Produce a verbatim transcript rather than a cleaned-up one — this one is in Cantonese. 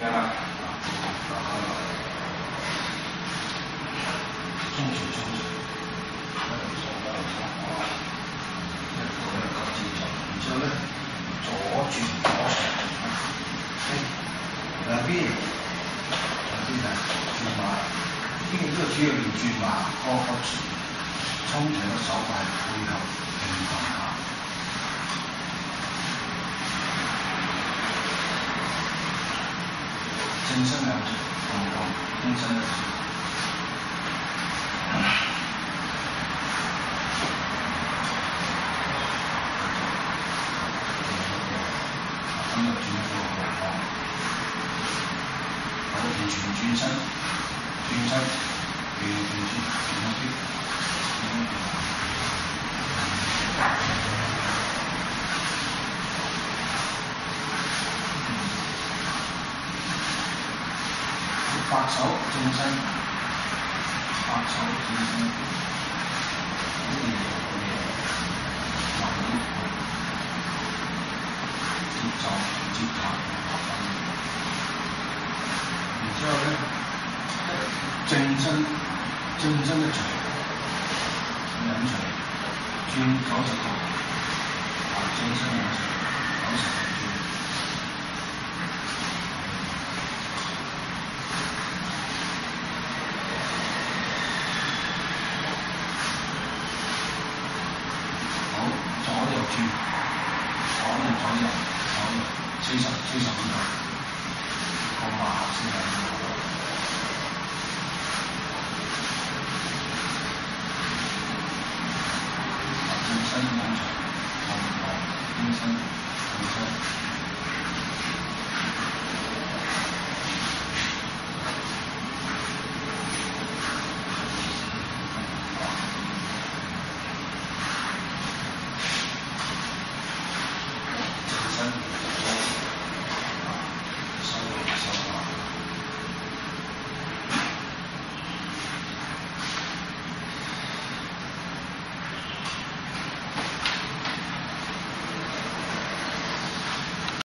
明白吗？中指中指，那个左右左啊，一個一個接觸，然之後咧左轉左上，誒兩邊兩邊啊轉馬，呢個呢個主要練轉馬，個個衝提嘅手法係配合平衡下。正身兩指，同同正身一指。咁就轉咗個方向，好，完全轉身，轉身，轉轉轉，轉一啲，轉一啲。白手正身，白手正身，好嘢好嘢，慢啲，節奏節拍，然之後咧，正身正身一除，引除，轉九十度，啊正身引除，九十度轉。轉，左右左右左右，四十四十五度，個馬先係正身往長，往長，正身正身。